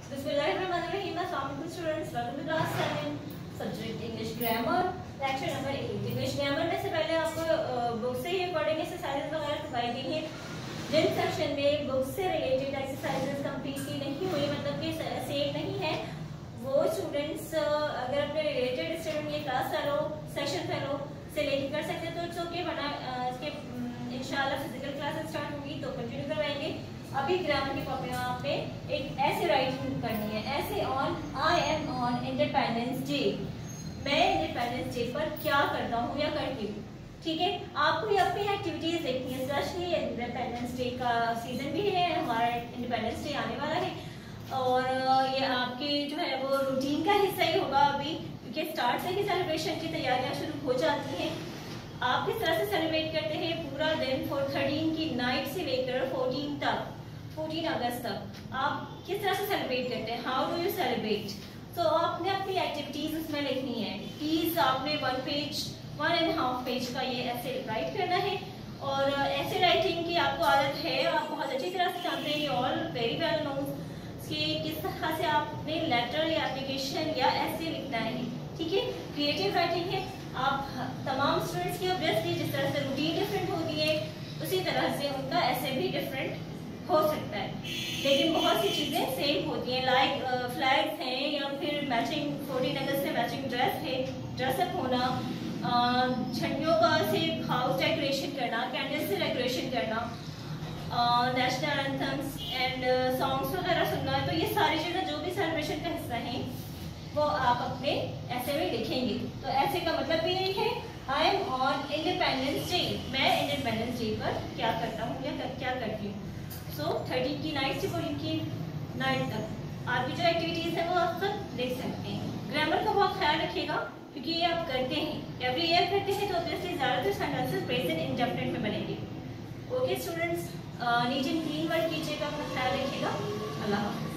बिस्मिल्लाहिर्रहमानिर्रहीम। अस्सलाम वालेकुम students, welcome to class 7 subject English grammar, lecture number 8। English grammar में से पहले आपको बुक से ही अकॉर्डिंग एक्सरसाइजेज वगैरह करवाई गई हैं। जिन सेक्शन में बुक से रिलेटेड एक्सरसाइजेज कंप्लीटली नहीं हुई, मतलब कि सेम नहीं है, वो स्टूडेंट्स अगर अपने रिलेटेड स्टूडेंट ये क्लास फेलो, सेक्शन फेलो से लेकर कर सकते हैं तो इट्स ओके, वरना इसके इंशाल्लाह फिजिकल क्लासेस स्टार्ट होंगी तो कंटिन्यू करवाएंगे। अभी ग्रामर की कॉपी में आपने एक ऐसे राइटिंग करनी है, ऐसे on I am on independence day. मैं इंडिपेंडेंस डे पर क्या करता हूँ या करती हूँ, ठीक है। आपको ये अपनी एक्टिविटीज देखनी है, स्पेशली इंडिपेंडेंस डे का सीजन भी है, हमारा इंडिपेंडेंस डे आने वाला है और ये आपके जो है वो रूटीन का हिस्सा ही होगा अभी, क्योंकि स्टार्ट से ही सेलिब्रेशन की तैयारियां शुरू हो जाती हैं। आप किस तरह से सेलिब्रेट करते हैं पूरा दिन, 13 की नाइट से लेकर 14 अगस्त तक आप किस तरह से सेलिब्रेट करते हैं, हाउ डू यू सेलिब्रेट। तो आपने अपनी एक्टिविटीज उसमें लिखनी है। प्लीज आपने 1.5 पेज का ये ऐसे राइट करना है। और ऐसे राइटिंग की आपको आदत है, आप बहुत अच्छी तरह से जानते हैं, ऑल वेरी वेल नो कि किस तरह से आपने लेटर या एप्लीकेशन या ऐसे लिखना है, ठीक है। क्रिएटिव राइटिंग है। आप तमाम स्टूडेंट्स की ऑब्वियसली जिस तरह से रूटीन डिफरेंट होती है उसी तरह से उनका ऐसे भी डिफरेंट हो सकता है, लेकिन बहुत सी चीजें सेम होती हैं, लाइक फ्लैग्स हैं या फिर मैचिंग 14 अगस्त से मैचिंग ड्रेस है, ड्रेसअप होना, झंडियों का से हाउस डेकोरेशन करना, कैंडल से डेकोरेशन करना, नेशनल एंथम्स एंड सॉन्ग्स वगैरह सुनना। तो ये सारी चीजें जो भी सेलिब्रेशन का हिस्सा है वो आप अपने ऐसे में लिखेंगे। तो ऐसे का मतलब भी यही है, I am on independence day, मैं इंडिपेंडेंस डे पर क्या करता हूँ या क्या करती हूँ। सो 13 की नाइट से 14 की नाइट तक आपकी जो एक्टिविटीज है वो आप सब देख सकते हैं। ग्रामर का बहुत ख्याल रखिएगा क्योंकि ये आप करते हैं, एवरी ईयर करते हैं, तो ऑब्वियसली ज्यादातर सेंटेंसेस प्रेजेंट इंडेफिनिट में बनेंगे। Okay students, neat and clean work कीजिएगा, अपना ख्याल रखिएगा। अल्लाह हाफ़िज़।